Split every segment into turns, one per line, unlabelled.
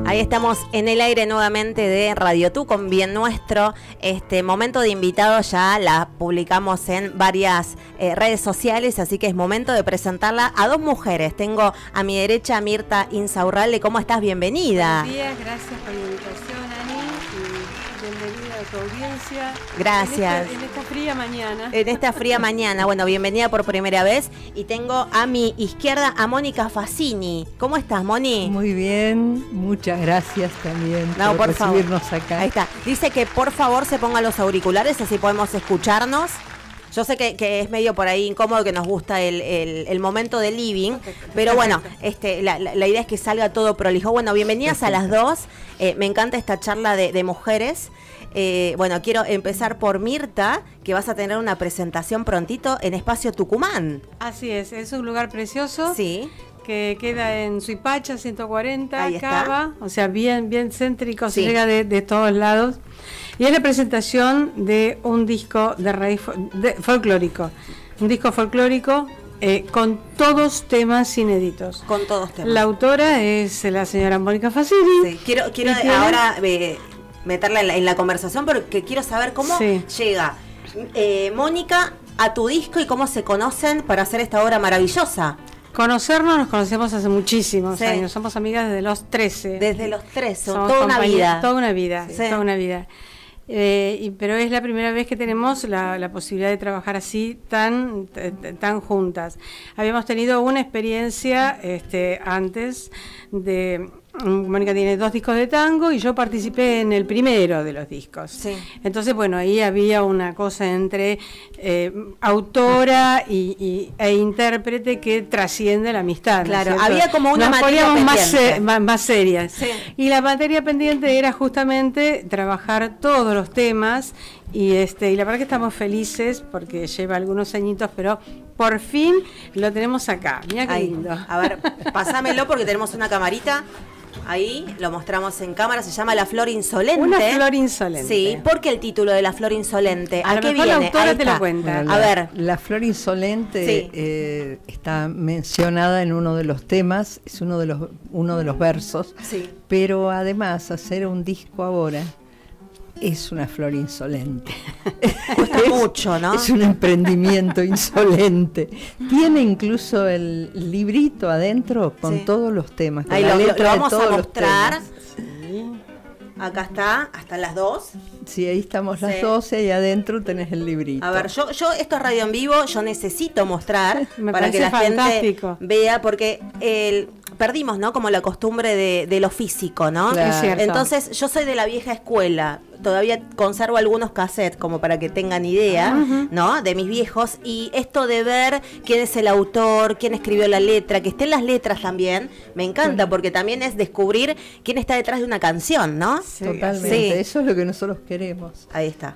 Ahí estamos en el aire nuevamente de Radio Tú con Bien Nuestro. Momento de invitados ya la publicamos en varias redes sociales, así que es momento de presentarla a dos mujeres. Tengo a mi derecha a Mirta Insaurralde. ¿Cómo estás? Bienvenida.
Buenos días, gracias por la invitación, Ani, y bienvenida a tu audiencia.
Gracias.
En esta fría mañana.
En esta fría mañana. Bueno, bienvenida por primera vez. Y tengo a mi izquierda a Mónica Fassini. ¿Cómo estás, Moni?
Muy bien, muchas gracias también
por
recibirnos
favor.
acá.
Ahí está. Dice que por favor se pongan los auriculares, así podemos escucharnos. Yo sé que es medio por ahí incómodo, que nos gusta el momento de living, pero bueno, la idea es que salga todo prolijo. Bueno, bienvenidas a las dos. Me encanta esta charla de mujeres. Bueno, quiero empezar por Mirta, que vas a tener una presentación prontito en Espacio Tucumán.
Así es un lugar precioso.
Sí.
Que queda en Suipacha 140,
Ahí está.
Cava, o sea, bien céntrico,
Sí.
se llega de todos lados. Y es la presentación de un disco de raíz folclórico. Un disco folclórico con todos temas inéditos.
Con todos temas.
La autora es la señora Mónica Fassini.
Sí. Quiero
¿Y
ahora meterla en la conversación, porque quiero saber cómo llega Mónica a tu disco y cómo se conocen para hacer esta obra maravillosa.
Nos conocemos hace muchísimos
Sí.
años, somos amigas desde los 13.
Desde los 13,
Somos
toda una vida.
Toda una vida,
Sí.
toda una vida. Pero es la primera vez que tenemos la posibilidad de trabajar así tan juntas. Habíamos tenido una experiencia antes de... Mónica tiene 2 discos de tango y yo participé en el primero de los discos.
Sí.
Entonces, bueno, ahí había una cosa entre autora e intérprete que trasciende la amistad.
Claro,
¿no es
había
cierto?
como una
Nos
materia
poníamos
pendiente.
más serias.
Sí.
Y la materia pendiente era justamente trabajar todos los temas y la verdad que estamos felices porque lleva algunos añitos, pero por fin lo tenemos acá. Mira qué lindo.
A ver, pasámelo porque tenemos una camarita. Ahí lo mostramos en cámara, se llama La Flor Insolente.
Una flor insolente.
Sí, ¿por qué el título de La Flor Insolente?
A lo
qué
mejor
viene?
la autora
Ahí
te lo
está.
cuenta.
Bueno,
A ver.
La flor insolente
Sí.
está mencionada en uno de los temas, es uno de los versos,
Sí.
pero además hacer un disco ahora es una flor insolente.
Cuesta mucho, ¿no?
Es un emprendimiento insolente. Tiene incluso el librito adentro con
Sí.
todos los temas. con
Ahí
la
lo
letra de
vamos
todos
a
los
mostrar.
temas.
Acá está, hasta las 2.
Sí, ahí estamos las
Sí.
12 y adentro tenés el librito.
A ver, yo esto es radio en vivo, yo necesito mostrar
Me
para que
parece
la
fantástico.
gente vea, porque perdimos, ¿no? Como la costumbre de lo físico, ¿no?
Claro.
Es cierto.
Entonces, yo soy de la vieja escuela, todavía conservo algunos cassettes como para que tengan idea, ¿no? De mis viejos, y esto de ver quién es el autor, quién escribió la letra, que estén las letras también, me encanta, porque también es descubrir quién está detrás de una canción, ¿no?
Totalmente,
Sí.
eso es lo que nosotros queremos.
Ahí está.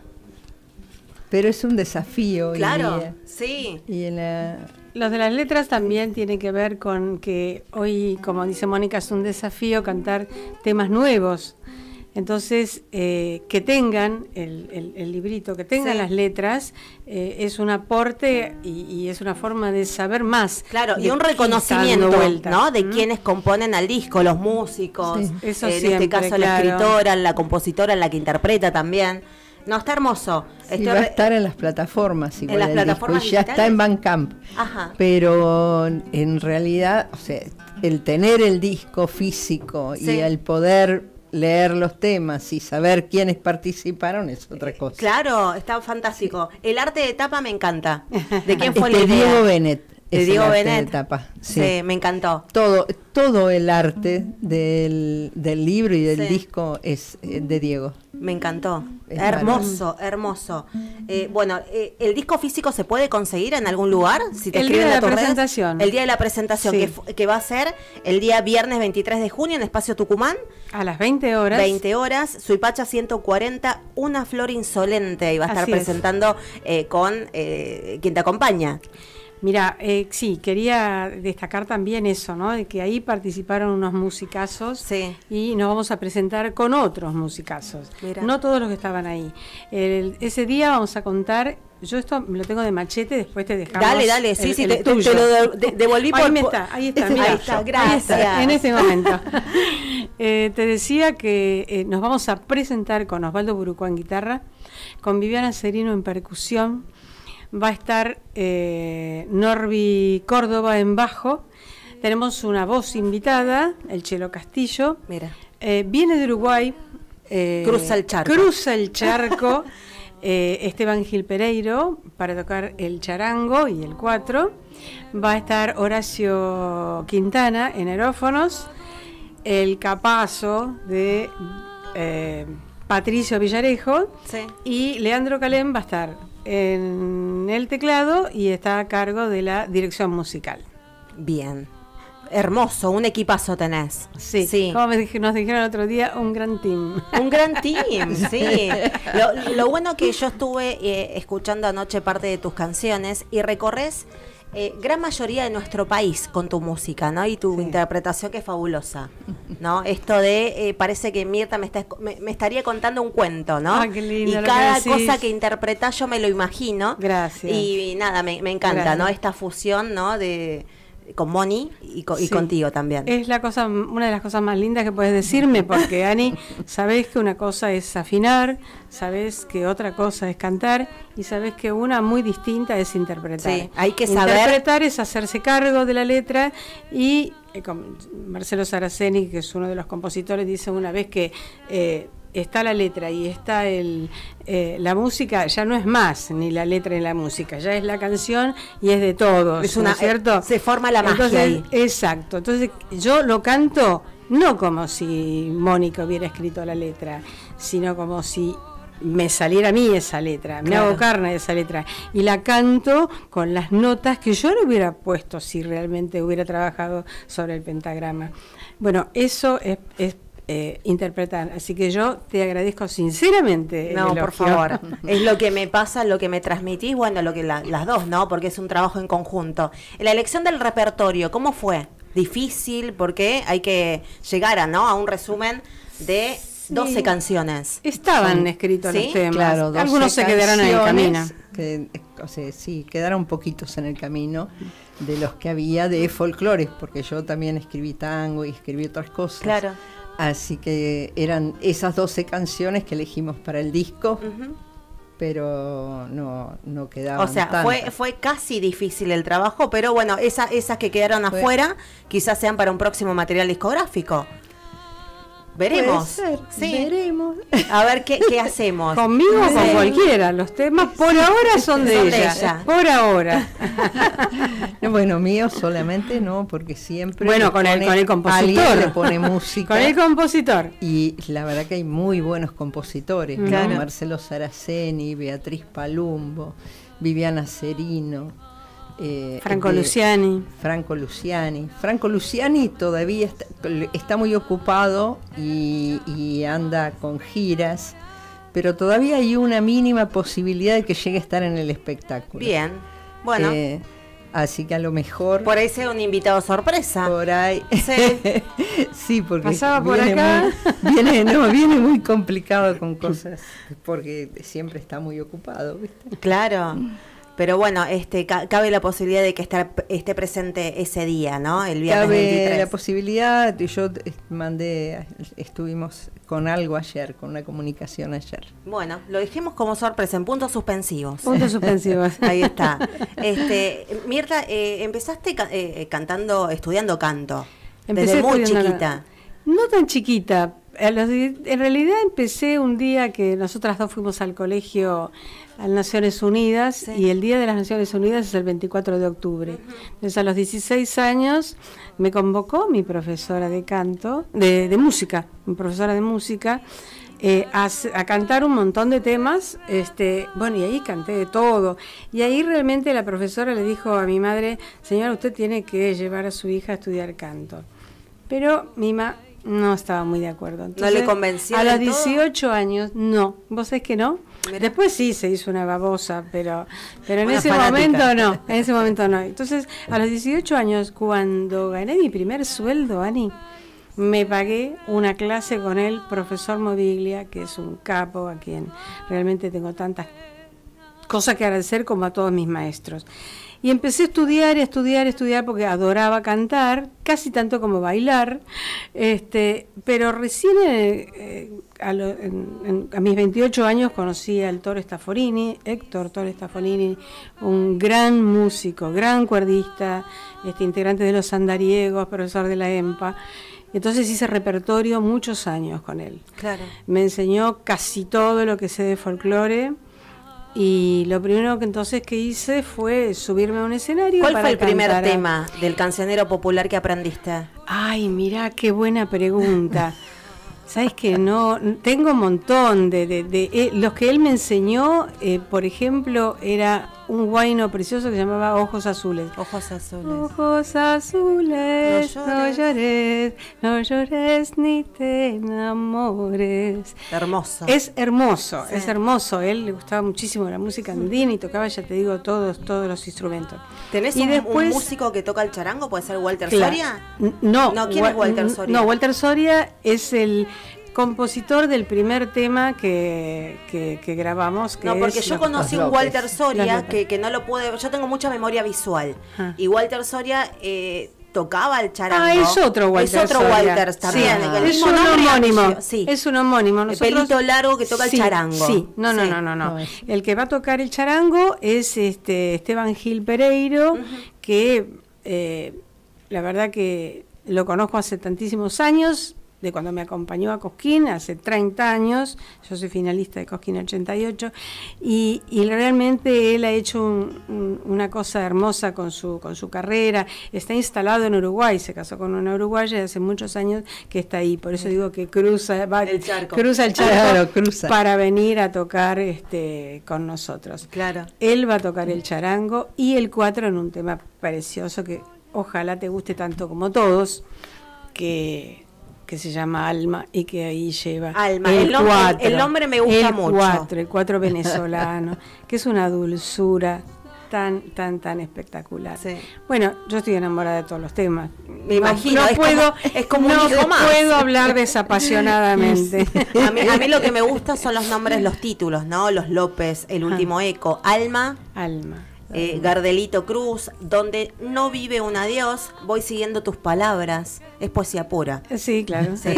Pero es un desafío hoy
Claro,
día.
sí.
Y en la...
Los de las letras también tienen que ver con que hoy, como dice Mónica, es un desafío cantar temas nuevos. Entonces, que tengan el librito, que tengan
Sí.
las letras, es un aporte y es una forma de saber más.
Claro, y
de
un
qué está
reconocimiento,
dando vuelta.
¿no? De quienes componen al disco, los músicos,
Sí.
Eso
en
siempre,
este caso la
claro.
escritora, la compositora, la que interpreta también. No, está hermoso.
Sí, va a estar en las plataformas igual
las
el disco,
plataformas
y ya está
digitales.
en Bandcamp.
Ajá.
Pero en realidad, o sea, el tener el disco físico
Sí.
y el poder leer los temas y saber quiénes participaron es otra cosa.
Claro, está fantástico. El arte de tapa me encanta. ¿De quién fue
Es
la
de
idea?
Diego Bennett.
De
es el
Diego
arte de
Bennett.
tapa,
Sí.
sí.
Me encantó.
Todo el arte del libro y del
Sí.
disco es de Diego.
Me encantó.
Es
Hermoso, hermoso. Bueno, ¿el disco físico se puede conseguir en algún lugar? Si te
El
escriben
día de
a
la
tus redes.
presentación.
El día de la presentación,
Sí.
que va a ser el día viernes 23 de junio en Espacio Tucumán.
A las 20 horas.
20 horas, Suipacha 140, Una Flor Insolente. Y va a estar
Así es.
presentando con quien te acompaña.
Mira, sí, quería destacar también eso, ¿no? De que ahí participaron unos musicazos
Sí.
y nos vamos a presentar con otros musicazos.
Mira.
No todos los que estaban ahí. Ese día vamos a contar yo esto lo tengo de machete, después te dejamos.
Dale, sí,
el
te
tuyo.
lo devolví por...
Ahí está, mira.
Ahí está, gracias.
Ahí está, en este momento. Te decía que nos vamos a presentar con Osvaldo Burucó en guitarra, con Viviana Serino en percusión, va a estar Norby Córdoba en bajo, tenemos una voz invitada, el Chelo Castillo.
Mira.
Viene de Uruguay.
Cruza el charco.
Cruza el charco. Esteban Gil Pereiro para tocar el charango y el cuatro. Va a estar Horacio Quintana en aerófonos. El capazo de Patricio Villarejo.
Sí.
Y Leandro Calén va a estar en el teclado y está a cargo de la dirección musical.
Bien. Hermoso, un equipazo tenés.
Sí. Como nos dijeron el otro día, un gran team.
Un gran team, sí. Lo bueno que yo estuve escuchando anoche parte de tus canciones y recorres gran mayoría de nuestro país con tu música, ¿no? Y tu interpretación que es fabulosa, ¿no? Esto de, parece que Mirta me estaría contando un cuento, ¿no?
Ah, qué lindo.
Y cada cosa que interpretás yo me lo imagino.
Gracias.
Y nada, me encanta, gracias, ¿no? Esta fusión, ¿no? Con Moni y contigo también.
Es una de las cosas más lindas que puedes decirme, porque Ani, sabés que una cosa es afinar, sabés que otra cosa es cantar y sabés que una muy distinta es interpretar.
Sí, hay que saber.
Interpretar es hacerse cargo de la letra y Marcelo Saraceni, que es uno de los compositores, dice una vez que está la letra y está la música, ya no es más ni la letra ni la música, ya es la canción y es de todos,
es una,
¿no es cierto?
Se forma la magia ahí.
Exacto, entonces yo lo canto no como si Mónica hubiera escrito la letra, sino como si me saliera a mí esa letra, me hago carne de esa letra y la canto con las notas que yo le hubiera puesto si realmente hubiera trabajado sobre el pentagrama. Bueno, eso es interpretar, así que yo te agradezco sinceramente.
No, por favor, es lo que me pasa, lo que me transmitís, bueno, lo que las dos, ¿no? Porque es un trabajo en conjunto. La elección del repertorio, ¿cómo fue? ¿Difícil? Porque hay que llegar a un resumen de 12 canciones.
Estaban escritos los temas,
claro,
algunos se quedaron en el camino.
Quedaron poquitos en el camino de los que había de folclores, porque yo también escribí tango y escribí otras cosas.
Claro.
Así que eran esas 12 canciones que elegimos para el disco, pero no quedaban.
O sea, fue casi difícil el trabajo, pero bueno, esas que quedaron afuera quizás sean para un próximo material discográfico. Veremos.
Puede ser, veremos.
A ver qué hacemos.
Conmigo o con cualquiera. Los temas por ahora son de ella. Por ahora.
Bueno, mío solamente no, porque siempre.
Bueno, con el compositor.
Le pone música.
Con el compositor.
Y la verdad que hay muy buenos compositores, ¿no? Marcelo Saraceni, Beatriz Palumbo, Viviana Serino.
Franco Luciani.
Franco Luciani todavía está muy ocupado y anda con giras, pero todavía hay una mínima posibilidad de que llegue a estar en el espectáculo.
Bien, bueno.
Así que a lo mejor...
Por ahí sea un invitado sorpresa.
Por ahí.
Sí,
sí, porque
pasaba por acá.
Viene muy complicado con cosas, porque siempre está muy ocupado, ¿viste?
Claro. Pero bueno, cabe la posibilidad de que esté presente ese día, ¿no? El viernes 23.
Cabe la posibilidad, yo estuvimos con algo ayer, con una comunicación ayer.
Bueno, lo dejemos como sorpresa, en puntos suspensivos.
Puntos suspensivos.
Ahí está. Mirta, empezaste estudiando canto. Desde muy chiquita.
No tan chiquita. En realidad empecé un día que nosotras dos fuimos al colegio a Naciones Unidas, y el Día de las Naciones Unidas es el 24 de octubre. Entonces a los 16 años me convocó mi profesora de canto, de música, mi profesora de música, a cantar un montón de temas, bueno, y ahí canté de todo. Y ahí realmente la profesora le dijo a mi madre: señora, usted tiene que llevar a su hija a estudiar canto. Pero mi mamá no estaba muy de acuerdo. Entonces,
¿no le convenció?
A los 18 años, no. ¿Vos sabés que no?
Mirá.
Después sí se hizo una babosa, pero en ese momento no. En ese momento no. Entonces, a los 18 años, cuando gané mi primer sueldo, Ani, me pagué una clase con el profesor Moviglia, que es un capo, a quien realmente tengo tantas cosa que agradecer como a todos mis maestros. Y empecé a estudiar, porque adoraba cantar, casi tanto como bailar, pero recién a mis 28 años conocí al Toro Stafforini, Héctor Toro Stafforini, un gran músico, gran cuerdista, integrante de los Andariegos, profesor de la EMPA. Entonces hice repertorio muchos años con él.
Claro.
Me enseñó casi todo lo que sé de folclore. Y lo primero que hice fue subirme a un escenario.
¿Cuál fue el primer tema del cancionero popular que aprendiste?
Ay, mirá, qué buena pregunta. Sabes que no, tengo un montón de los que él me enseñó, por ejemplo, era un guayno precioso que se llamaba Ojos Azules.
Ojos Azules.
Ojos azules, no llores ni te enamores.
Hermoso.
Es hermoso,
Sí.
es hermoso. A él le gustaba muchísimo la música andina y tocaba, ya te digo, todos los instrumentos.
¿Tenés un músico que toca el charango? ¿Puede ser Walter Soria?
No,
¿Quién es Walter Soria?
No, Walter Soria es el compositor del primer tema que grabamos. Que
no, porque yo conocí un Walter Soria que no lo pude. Yo tengo mucha memoria visual. Y Walter Soria tocaba el charango.
Es otro Walter.
Es otro Walter también.
Sí.
El
Es
mismo
un
nombre,
homónimo.
Sí.
Es un homónimo.
El pelito largo que toca el charango.
Sí. No. El que va a tocar el charango es Esteban Gil Pereiro, que la verdad que lo conozco hace tantísimos años, de cuando me acompañó a Cosquín, hace 30 años, yo soy finalista de Cosquín 88, y realmente él ha hecho una cosa hermosa con su carrera. Está instalado en Uruguay, se casó con una uruguaya y hace muchos años que está ahí, por eso digo que cruza el charco
Claro, cruza.
para venir a tocar con nosotros.
Claro.
Él va a tocar el charango y el cuatro en un tema precioso que ojalá te guste tanto como todos, que se llama Alma y que ahí lleva
Alma. El nombre me gusta mucho.
El cuatro venezolano, que es una dulzura tan espectacular.
Sí.
Bueno, yo estoy enamorada de todos los temas.
Me imagino,
es como un hijo más. Puedo hablar desapasionadamente.
A mí lo que me gusta son los nombres, los títulos, ¿no? Los López, El Último Eco, Alma. Gardelito Cruz, donde no vive un adiós, voy siguiendo tus palabras, es poesía pura.
Sí, claro.
¿Sí?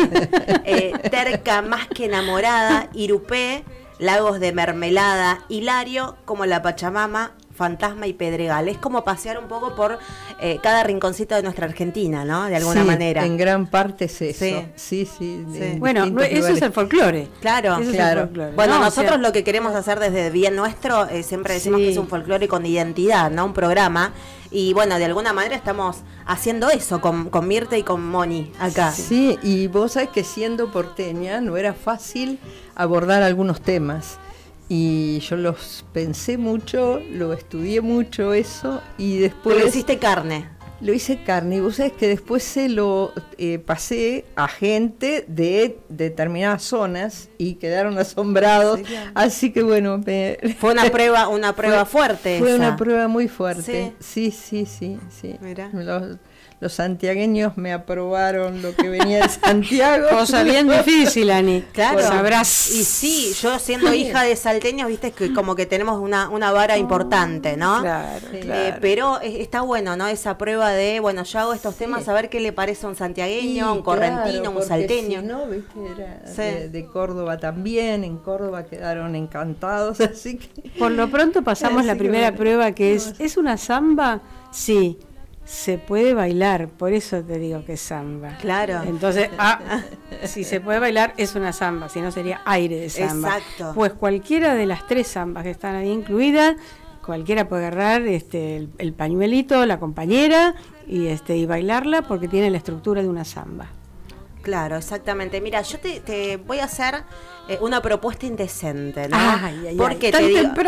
Terca más que enamorada, Irupé, Lagos de Mermelada, Hilario, como la Pachamama, Fantasma y Pedregal. Es como pasear un poco por cada rinconcito de nuestra Argentina, ¿no? De alguna manera.
En gran parte es eso. Sí.
Bueno, eso es el folclore.
Claro.
Eso es el folclore.
Bueno, nosotros lo que queremos hacer desde Bien Nuestro, siempre decimos que es un folclore con identidad, ¿no? Un programa. Y bueno, de alguna manera estamos haciendo eso con Mirta y con Moni acá.
Sí, y vos sabés que siendo porteña no era fácil abordar algunos temas. Y yo los pensé mucho, lo estudié mucho eso y después...
Pero hiciste carne.
Lo hice carne y vos sabés que después se lo pasé a gente de determinadas zonas y quedaron asombrados. Sí, claro. Así que bueno...
Fue una prueba fuerte.
Fue
esa.
Una prueba muy fuerte. Sí.
Mirá.
Los santiagueños me aprobaron lo que venía de Santiago.
Cosa bien difícil, Ani.
Claro.
Sabrás.
Y sí, yo siendo hija de salteños, viste que como que tenemos una vara importante, ¿no?
Claro.
Pero está bueno, ¿no? Esa prueba de, bueno, yo hago estos temas a ver qué le parece a un santiagueño, un correntino, un salteño.
Si no, viste, era de Córdoba también. En Córdoba quedaron encantados, así que...
Por lo pronto pasamos la primera prueba, que ¿es una samba? Sí. Se puede bailar, por eso te digo que es samba.
Claro.
Entonces, si se puede bailar es una samba, si no sería aire de samba.
Exacto.
Pues cualquiera de las tres zambas que están ahí incluidas, cualquiera puede agarrar el pañuelito, la compañera y bailarla porque tiene la estructura de una samba.
Claro, exactamente. Mira, yo te voy a hacer una propuesta indecente, ¿no?
¿Por qué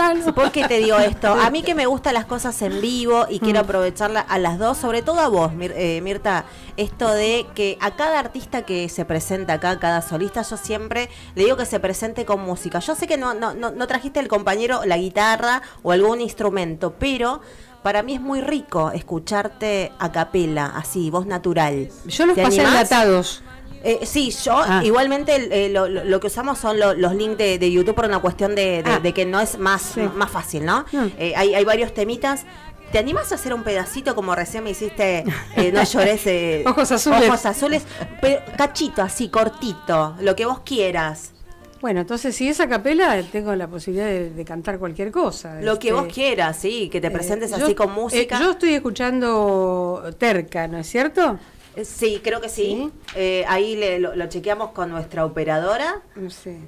te digo esto? A mí que me gustan las cosas en vivo y quiero aprovecharla a las dos, sobre todo a vos, Mirta, esto de que a cada artista que se presenta acá, cada solista, yo siempre le digo que se presente con música. Yo sé que no trajiste el compañero, la guitarra o algún instrumento, pero... Para mí es muy rico escucharte a capela, así, voz natural.
Yo los pasé enlatados.
Sí, yo igualmente lo que usamos son los links de YouTube por una cuestión de que no es más fácil, ¿no? Hay varios temitas. ¿Te animás a hacer un pedacito como recién me hiciste? No llores.
Ojos azules.
Ojos azules, pero cachito, así, cortito, lo que vos quieras.
Bueno, entonces si es a capela, tengo la posibilidad de cantar cualquier cosa.
Lo que vos quieras, sí, que te presentes así con música.
Yo estoy escuchando Terca, ¿no es cierto?
Sí, creo que sí. Ahí lo chequeamos con nuestra operadora.
Sí.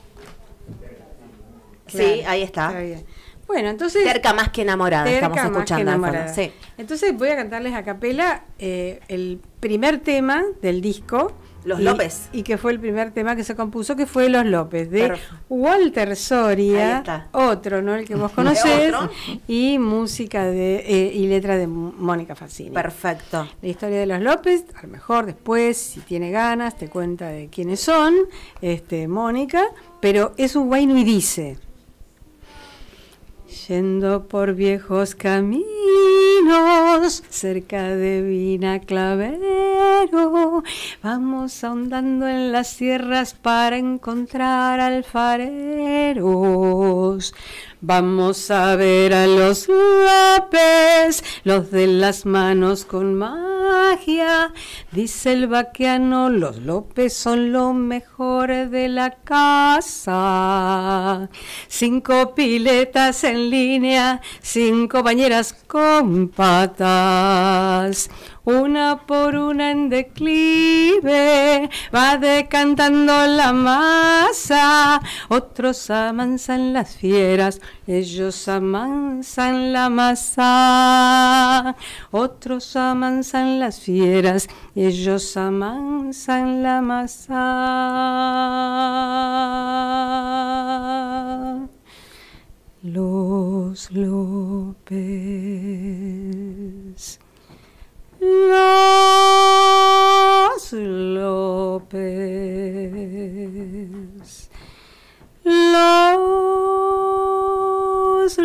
Claro, sí, ahí está.
Está bien. Bueno, entonces...
Terca más que enamorada, estamos escuchando.
Sí. Entonces voy a cantarles a capela el primer tema del disco.
Los López.
Y que fue el primer tema que se compuso, que fue Los López, de Walter Soria, otro, ¿no? El que vos conocés, y música y letra de Mónica Fassini.
Perfecto.
La historia de Los López, a lo mejor después, si tiene ganas, te cuenta de quiénes son, Mónica, pero es un guayno y dice... Yendo por viejos caminos, cerca de Vina Clavero, vamos ahondando en las sierras para encontrar alfareros. Vamos a ver a los López, los de las manos con magia. Dice el vaqueano, los López son lo mejor de la casa. 5 piletas en línea, 5 bañeras con patas. Una por una en declive, va decantando la masa. Otros amansan las fieras, ellos amansan la masa. Otros amansan las fieras, ellos amansan la masa. Los López. Los López, los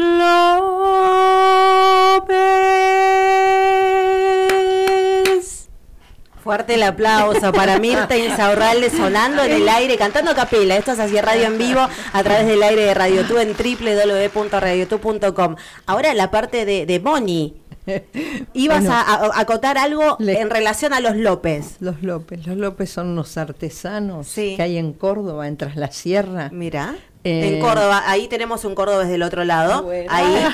López.
Fuerte el aplauso para Mirta Insaurralde sonando en el aire, cantando a capela. Esto es así radio en vivo a través del aire de RadioTú en www.radiotu.com. Ahora la parte de Moni. Ibas a acotar algo en relación a los López.
Los López son unos artesanos que hay en Córdoba, en Tras la Sierra.
Mira, en Córdoba, ahí tenemos un cordobés del otro lado. Bueno. Ahí.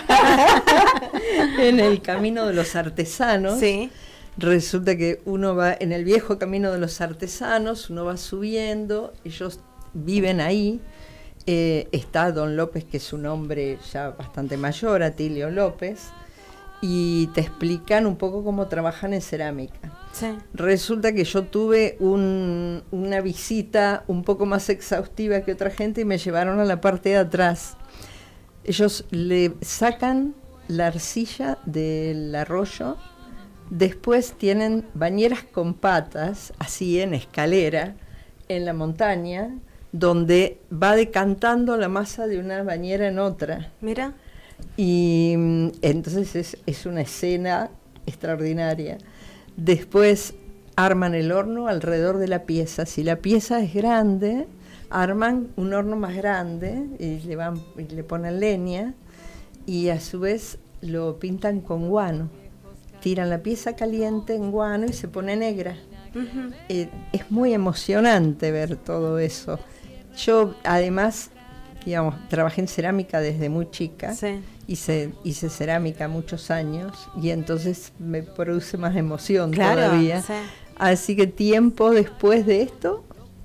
En el camino de los artesanos.
Sí.
Resulta que uno va en el viejo camino de los artesanos, uno va subiendo, ellos viven ahí. Está Don López, que es un hombre ya bastante mayor, Atilio López. Y te explican un poco cómo trabajan en cerámica. Sí. Resulta que yo tuve una visita un poco más exhaustiva que otra gente y me llevaron a la parte de atrás. Ellos le sacan la arcilla del arroyo, después tienen bañeras con patas, así en escalera, en la montaña, donde va decantando la masa de una bañera en otra.
Mira.
Y entonces es una escena extraordinaria. Después arman el horno alrededor de la pieza. Si la pieza es grande, arman un horno más grande y le ponen leña y a su vez lo pintan con guano. Tiran la pieza caliente en guano y se pone negra. Uh-huh. Es muy emocionante ver todo eso. Yo además... digamos, trabajé en cerámica desde muy chica, sí. hice cerámica muchos años y entonces me produce más emoción todavía. Sí. Así que tiempo después de esto...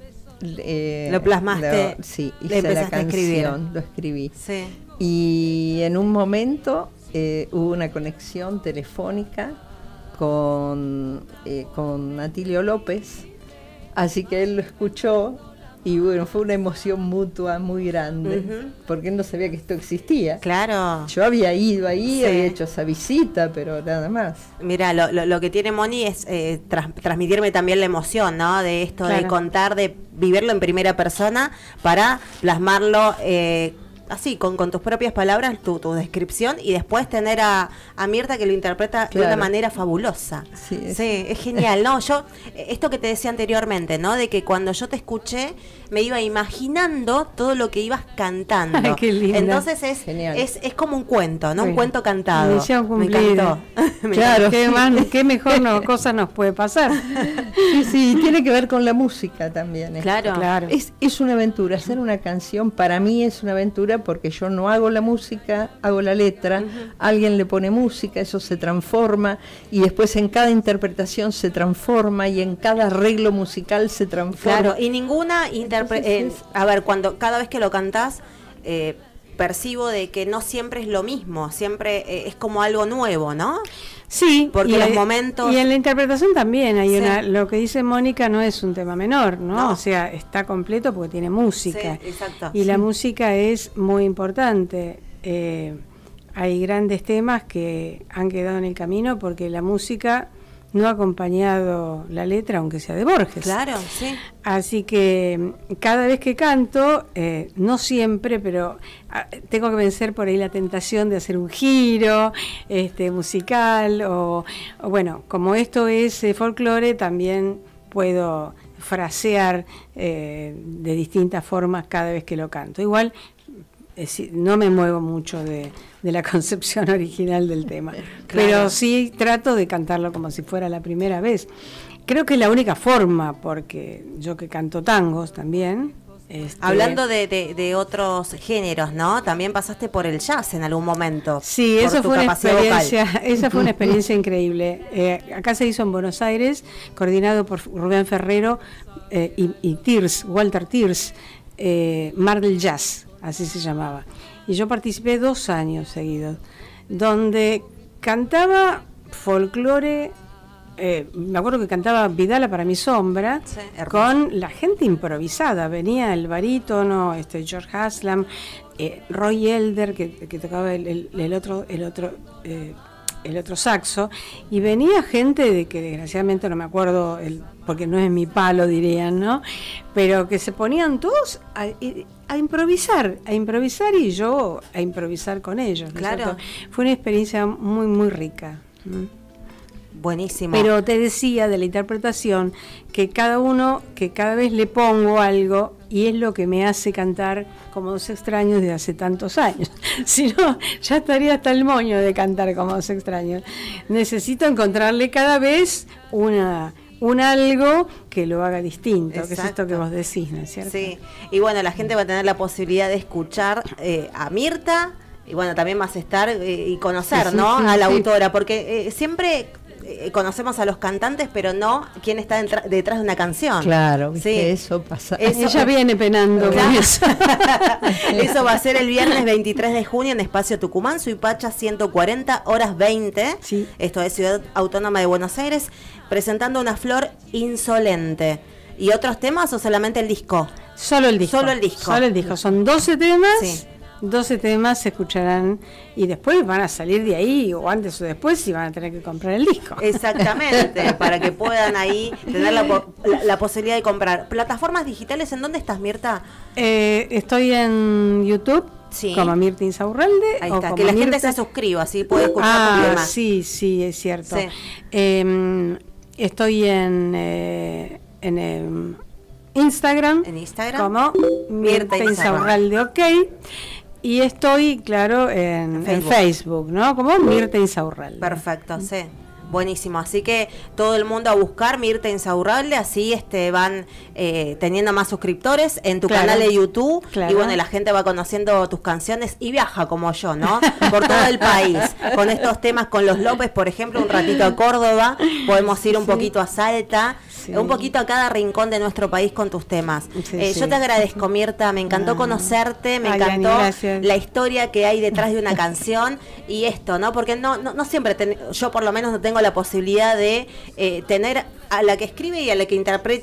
lo plasmaste,
hice la canción, lo escribí. Sí. Y en un momento hubo una conexión telefónica con Atilio López, así que él lo escuchó. Y bueno, fue una emoción mutua muy grande, porque él no sabía que esto existía.
Claro.
Yo había ido ahí, había hecho esa visita, pero nada más.
Mira, lo que tiene Moni es transmitirme también la emoción, ¿no? De esto, de contar, de vivirlo en primera persona, para plasmarlo así, con tus propias palabras, tu descripción, y después tener a Mirta que lo interpreta de una manera fabulosa.
Sí,
es genial. No, yo, esto que te decía anteriormente, ¿no? De que cuando yo te escuché, me iba imaginando todo lo que ibas cantando.
Ay, qué linda.
Entonces es como un cuento, ¿no? Un cuento cantado.
Me encantó.
Claro.
¿Qué mejor cosa nos puede pasar?
Sí, tiene que ver con la música también.
Claro.
Es una aventura. Hacer una canción para mí es una aventura porque yo no hago la música, hago la letra, alguien le pone música, eso se transforma y después en cada interpretación se transforma y en cada arreglo musical se transforma.
Claro, y ninguna a ver, cada vez que lo cantás, percibo de que no siempre es lo mismo, siempre es como algo nuevo, ¿no?
Sí,
porque los momentos...
Y en la interpretación también hay lo que dice Mónica no es un tema menor, ¿no? O sea, está completo porque tiene música.
Sí, exacto.
Y la música es muy importante. Hay grandes temas que han quedado en el camino porque la música no ha acompañado la letra, aunque sea de Borges.
Claro, sí.
Así que cada vez que canto, no siempre, pero tengo que vencer por ahí la tentación de hacer un giro musical o bueno, como esto es folclore, también puedo frasear de distintas formas cada vez que lo canto. Igual no me muevo mucho de la concepción original del tema, claro. Pero sí trato de cantarlo como si fuera la primera vez. Creo que es la única forma, porque yo que canto tangos también.
Hablando de otros géneros, ¿no? También pasaste por el jazz en algún momento.
Sí, esa fue una experiencia increíble. Acá se hizo en Buenos Aires, coordinado por Rubén Ferrero y Walter Tears, Mar del Jazz, así se llamaba. Y yo participé 2 años seguidos, donde cantaba folclore. Me acuerdo que cantaba Vidala para mi sombra, sí, con la gente improvisada. Venía el barítono, George Haslam, Roy Elder, que tocaba el otro saxo, y venía gente de que desgraciadamente no me acuerdo, porque no es mi palo, dirían, ¿no? Pero que se ponían todos a improvisar y yo a improvisar con ellos, ¿no?
Claro.
Fue una experiencia muy, muy rica.
Buenísimo.
Pero te decía de la interpretación que cada vez le pongo algo y es lo que me hace cantar como Dos extraños de hace tantos años. Si no, ya estaría hasta el moño de cantar como Dos extraños. Necesito encontrarle cada vez un algo que lo haga distinto. Exacto. Que es esto que vos decís, ¿no es cierto?
Sí, y bueno, la gente va a tener la posibilidad de escuchar a Mirta, y bueno, también vas a estar y conocer, sí, ¿no? Sí, a la autora, porque siempre conocemos a los cantantes, pero no quién está detrás de una canción.
Claro,
sí.
Eso pasa.
Ella viene penando.
Claro. Eso va a ser el viernes 23 de junio en Espacio Tucumán, Suipacha 140, horas 20.
Sí.
Esto es Ciudad Autónoma de Buenos Aires, presentando Una flor insolente. ¿Y otros temas o solamente el disco?
Solo el disco.
Solo el disco.
Solo el disco. Son 12 temas.
Sí.
12 temas se escucharán y después van a salir de ahí, o antes o después, y van a tener que comprar el disco.
Exactamente, para que puedan ahí tener la posibilidad de comprar. ¿Plataformas digitales en dónde estás, Mirta?
Estoy en YouTube,
sí,
como Mirta Insaurralde.
Ahí está, que la gente se suscriba, así puede escuchar tus temas.
Sí, es cierto.
Sí.
Estoy en Instagram.
En Instagram.
Como Mirta Insaurralde, ok. Y estoy, claro, en Facebook, ¿no? Como Mirta Insaurralde.
Perfecto, sí. Buenísimo, así que todo el mundo a buscar Mirta Insaurralde, así van teniendo más suscriptores en tu canal de YouTube, y bueno, la gente va conociendo tus canciones y viaja como yo, ¿no? Por todo el país, con estos temas, con los López, por ejemplo, un ratito a Córdoba, podemos ir un poquito a Salta, un poquito a cada rincón de nuestro país con tus temas. Yo te agradezco, Mirta, me encantó conocerte, me encantó la historia que hay detrás de una canción y esto, ¿no? Porque no siempre, yo por lo menos no tengo la posibilidad de tener a la que escribe y a la que interpreta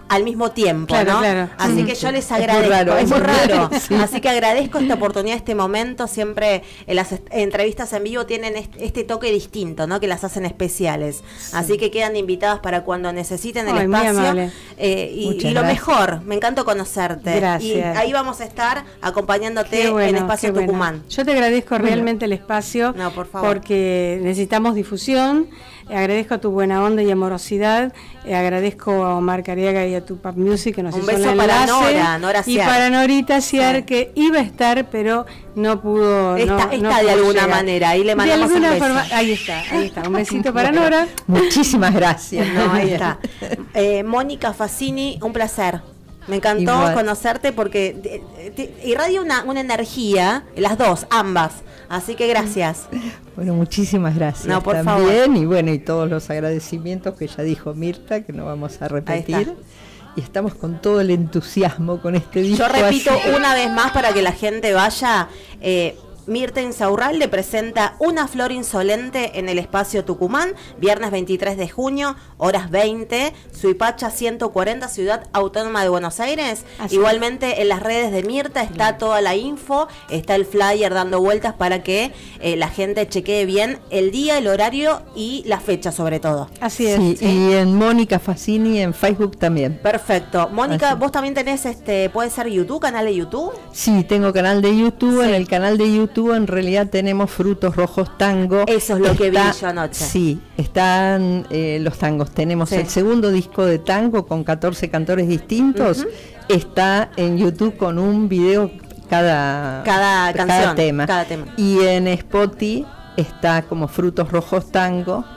al mismo tiempo,
Claro,
¿no?
claro.
Así que yo les agradezco.
Es muy raro. Sí.
Así que agradezco esta oportunidad, este momento. Siempre en las entrevistas en vivo tienen este toque distinto, ¿no? Que las hacen especiales. Así que quedan invitadas para cuando necesiten el
Ay, muy
espacio.
amable.
Y
Muchas
lo
gracias.
mejor, me encanta conocerte.
Gracias.
Y ahí vamos a estar acompañándote
Qué bueno,
en Espacio
qué bueno.
Tucumán.
Yo te agradezco realmente el espacio,
No, por favor.
porque necesitamos difusión. Agradezco tu buena onda y amorosidad. Agradezco a Omar Cariaga y a Tupac Music que nos
Un
hizo el
beso para
enlace.
Nora
y
Ciar.
para Norita Ciar,
Sí.
que iba a estar, pero no pudo.
Está
no
de
pudo
alguna
llegar.
manera, ahí le
De
mandamos un
alguna
beso.
forma, ahí está. Un besito para Nora.
Muchísimas gracias.
No, ahí está. Mónica Fassini, un placer. Me encantó
Igual.
conocerte porque irradia una energía, las dos, ambas. Así que gracias.
Bueno, muchísimas gracias
No, por
también.
favor.
Y bueno, y todos los agradecimientos que ya dijo Mirta, que no vamos a repetir.
está.
Y estamos con todo el entusiasmo con este disco.
Yo repito
así.
una vez más para que la gente vaya. Mirta Insaurralde presenta Una flor insolente en el Espacio Tucumán, viernes 23 de junio, horas 20, Suipacha 140, Ciudad Autónoma de Buenos Aires.
Así
Igualmente en las redes de Mirta está toda la info, está el flyer dando vueltas para que la gente chequee bien el día, el horario y la fecha sobre todo.
Así es.
Sí, y en Mónica Fassini en Facebook también.
Perfecto. Mónica,
Así.
vos también tenés, puede ser YouTube, canal de YouTube.
Sí, tengo canal de YouTube.
Sí.
En el canal de YouTube en realidad tenemos Frutos Rojos Tango.
Eso es lo que vi yo anoche.
Sí, están los tangos. Tenemos
Sí.
el segundo disco de tango con 14 cantores distintos.
Ujú.
Está en YouTube con un video cada
canción,
tema.
cada tema.
Y en Spotify está como Frutos Rojos Tango,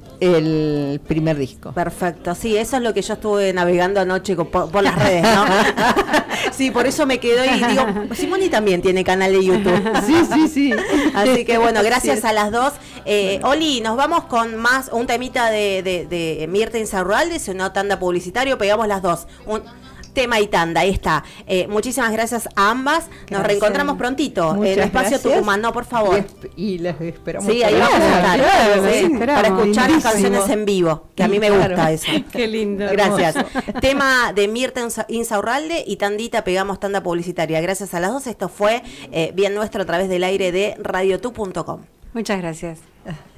el primer disco.
Perfecto, sí, eso es lo que yo estuve navegando anoche por las redes, ¿no? Sí, por eso me quedo y digo, Simoni también tiene canal de YouTube.
Sí.
Así que bueno, gracias
Así
a las dos. Oli, nos vamos con más un temita de Mirta Insaurralde, si no tanda publicitario, pegamos las dos. Un tema y tanda, ahí está. Muchísimas gracias a ambas. Nos
Gracias.
reencontramos prontito en
Muchas
Espacio
gracias.
Tucumán, no, por favor.
Y les esperamos.
Sí, ahí
por
vamos a
acá.
estar.
claro,
Sí,
sí, esperamos.
para escuchar las
Lindísimo.
canciones en vivo, que a mí me
Claro.
gusta eso.
Qué lindo.
Gracias. Tema de Mirta Insaurralde y tandita, pegamos tanda publicitaria. Gracias a las dos. Esto fue Bien Nuestro a través del aire de radiotu.com.
Muchas gracias.